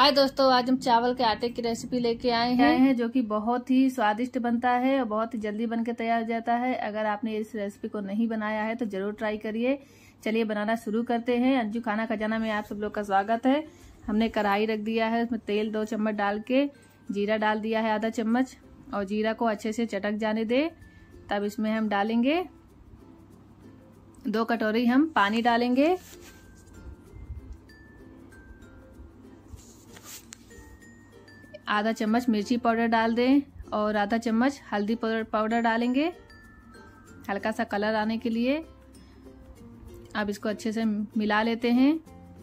हाय दोस्तों, आज हम चावल के आटे की रेसिपी लेके आए हैं जो कि बहुत ही स्वादिष्ट बनता है और बहुत ही जल्दी बन के तैयार हो जाता है। अगर आपने इस रेसिपी को नहीं बनाया है तो जरूर ट्राई करिए। चलिए बनाना शुरू करते हैं। अंजू खाना खजाना में आप सब लोग का स्वागत है। हमने कढ़ाई रख दिया है, उसमें तेल 2 चम्मच डाल के जीरा डाल दिया है आधा चम्मच, और जीरा को अच्छे से चटक जाने दे। तब इसमें हम डालेंगे 2 कटोरी हम पानी डालेंगे। आधा चम्मच मिर्ची पाउडर डाल दें और आधा चम्मच हल्दी पाउडर डालेंगे हल्का सा कलर आने के लिए। अब इसको अच्छे से मिला लेते हैं।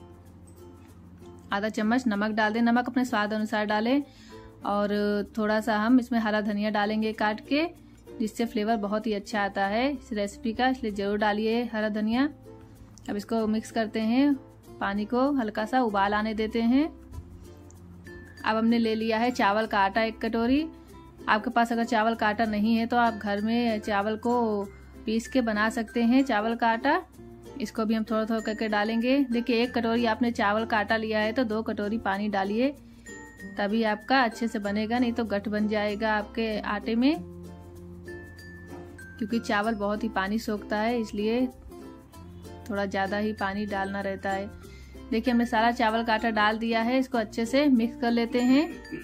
आधा चम्मच नमक डाल दें, नमक अपने स्वाद अनुसार डालें। और थोड़ा सा हम इसमें हरा धनिया डालेंगे काट के, जिससे फ्लेवर बहुत ही अच्छा आता है इस रेसिपी का, इसलिए जरूर डालिए हरा धनिया। अब इसको मिक्स करते हैं, पानी को हल्का सा उबाल आने देते हैं। अब हमने ले लिया है चावल का आटा 1 कटोरी। आपके पास अगर चावल का आटा नहीं है तो आप घर में चावल को पीस के बना सकते हैं चावल का आटा। इसको भी हम थोड़ा थोड़ा करके डालेंगे। देखिए 1 कटोरी आपने चावल का आटा लिया है तो 2 कटोरी पानी डालिए, तभी आपका अच्छे से बनेगा, नहीं तो गठ बन जाएगा आपके आटे में, क्योंकि चावल बहुत ही पानी सोखता है, इसलिए थोड़ा ज़्यादा ही पानी डालना रहता है। देखिए हमने सारा चावल का आटा डाल दिया है, इसको अच्छे से मिक्स कर लेते हैं।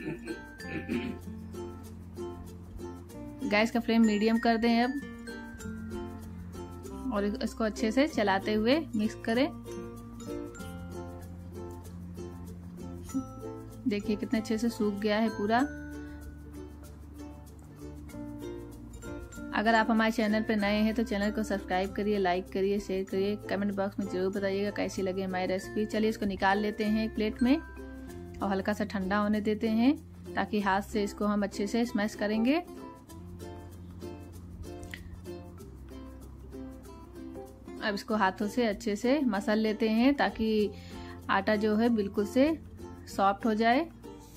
गैस का फ्लेम मीडियम कर दें अब, और इसको अच्छे से चलाते हुए मिक्स करें। देखिए कितने अच्छे से सूख गया है पूरा। अगर आप हमारे चैनल पर नए हैं तो चैनल को सब्सक्राइब करिए, लाइक करिए, शेयर करिए। कमेंट बॉक्स में जरूर बताइएगा कैसी लगे हमारी रेसिपी। चलिए इसको निकाल लेते हैं एक प्लेट में और हल्का सा ठंडा होने देते हैं, ताकि हाथ से इसको हम अच्छे से स्मैश करेंगे। अब इसको हाथों से अच्छे से मसल लेते हैं, ताकि आटा जो है बिल्कुल से सॉफ्ट हो जाए।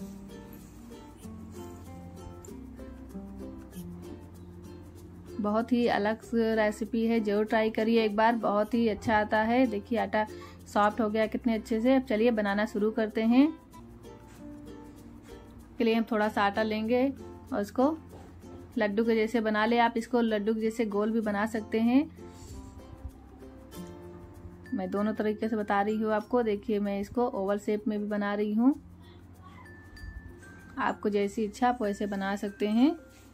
बहुत ही अलग रेसिपी है, जरूर ट्राई करिए एक बार, बहुत ही अच्छा आता है। देखिए आटा सॉफ्ट हो गया कितने अच्छे से। अब चलिए बनाना शुरू करते हैं। के लिए हम थोड़ा सा आटा लेंगे और इसको लड्डू के जैसे बना ले। आप इसको लड्डू के जैसे गोल भी बना सकते हैं। मैं दोनों तरीके से बता रही हूँ आपको। देखिए मैं इसको ओवल शेप में भी बना रही हूँ, आपको जैसी इच्छा आप वैसे बना सकते हैं।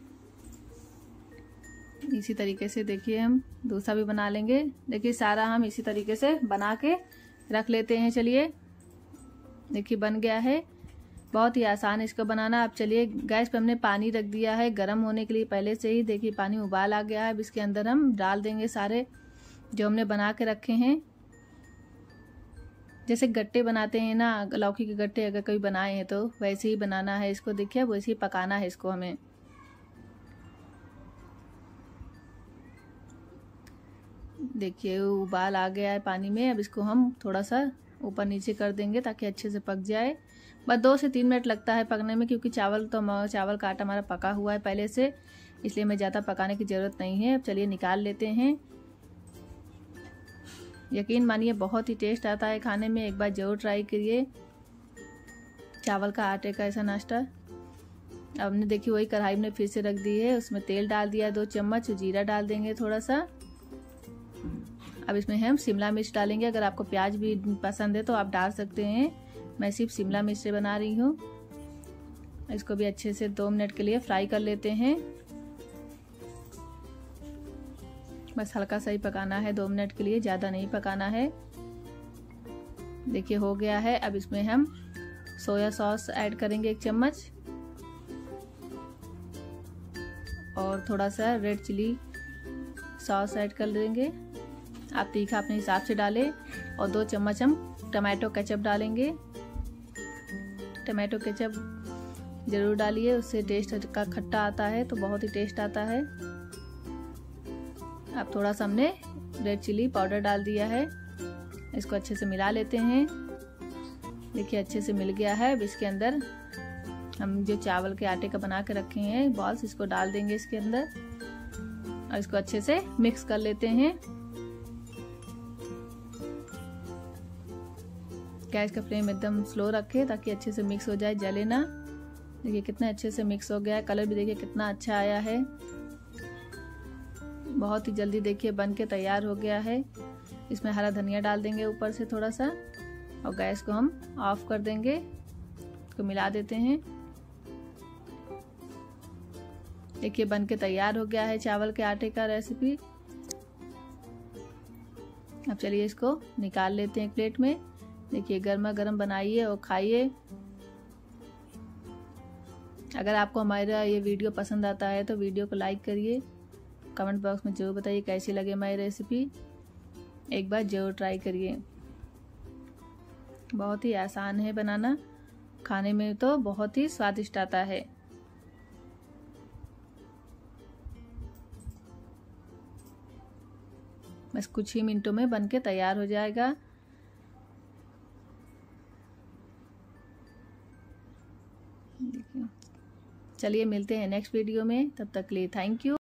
इसी तरीके से देखिए हम दूसरा भी बना लेंगे। देखिए सारा हम इसी तरीके से बना के रख लेते हैं। चलिए देखिए बन गया है, बहुत ही आसान है इसको बनाना। अब चलिए गैस पे हमने पानी रख दिया है गर्म होने के लिए पहले से ही। देखिए पानी उबाल आ गया है। अब इसके अंदर हम डाल देंगे सारे जो हमने बना के रखे हैं। जैसे गट्टे बनाते हैं ना, लौकी के गट्टे अगर कभी बनाए हैं तो वैसे ही बनाना है इसको। देखिए वैसे ही पकाना है इसको हमें। देखिए उबाल आ गया है पानी में। अब इसको हम थोड़ा सा ऊपर नीचे कर देंगे ताकि अच्छे से पक जाए। बस 2 से 3 मिनट लगता है पकने में, क्योंकि चावल का आटा हमारा पका हुआ है पहले से, इसलिए हमें ज़्यादा पकाने की ज़रूरत नहीं है। अब चलिए निकाल लेते हैं। यकीन मानिए बहुत ही टेस्ट आता है खाने में, एक बार ज़रूर ट्राई करिए चावल का आटे का ऐसा नाश्ता। अब हमने देखिए वही कढ़ाई में फिर से रख दी है, उसमें तेल डाल दिया 2 चम्मच, जीरा डाल देंगे थोड़ा सा। अब इसमें हम शिमला मिर्च डालेंगे। अगर आपको प्याज भी पसंद है तो आप डाल सकते हैं, मैं सिर्फ शिमला मिर्च से बना रही हूँ। इसको भी अच्छे से 2 मिनट के लिए फ्राई कर लेते हैं। बस हल्का सा ही पकाना है 2 मिनट के लिए, ज़्यादा नहीं पकाना है। देखिए हो गया है। अब इसमें हम सोया सॉस ऐड करेंगे 1 चम्मच, और थोड़ा सा रेड चिली सॉस ऐड कर देंगे। आप तीखा अपने हिसाब से डालें। और 2 चम्मच हम टमाटो केचप डालेंगे। टमाटो केचप जरूर डालिए, उससे टेस्ट का खट्टा आता है तो बहुत ही टेस्ट आता है। अब थोड़ा सा हमने रेड चिली पाउडर डाल दिया है, इसको अच्छे से मिला लेते हैं। देखिए अच्छे से मिल गया है। अब इसके अंदर हम जो चावल के आटे का बना के रखे हैं बॉल्स, इसको डाल देंगे इसके अंदर और इसको अच्छे से मिक्स कर लेते हैं। गैस का फ्लेम एकदम स्लो रखें ताकि अच्छे से मिक्स हो जाए, जले ना। देखिए कितना अच्छे से मिक्स हो गया है, कलर भी देखिए कितना अच्छा आया है। बहुत ही जल्दी देखिए बन के तैयार हो गया है। इसमें हरा धनिया डाल देंगे ऊपर से थोड़ा सा और गैस को हम ऑफ कर देंगे। इसको मिला देते हैं। देखिए बन के तैयार हो गया है चावल के आटे का रेसिपी। अब चलिए इसको निकाल लेते हैं एक प्लेट में। देखिए गर्मा गर्म बनाइए और खाइए। अगर आपको हमारा ये वीडियो पसंद आता है तो वीडियो को लाइक करिए, कमेंट बॉक्स में जरूर बताइए कैसी लगे हमारी रेसिपी। एक बार जरूर ट्राई करिए। बहुत ही आसान है बनाना, खाने में तो बहुत ही स्वादिष्ट आता है। बस कुछ ही मिनटों में बन के तैयार हो जाएगा। देखिए, चलिए मिलते हैं नेक्स्ट वीडियो में। तब तक के लिए थैंक यू।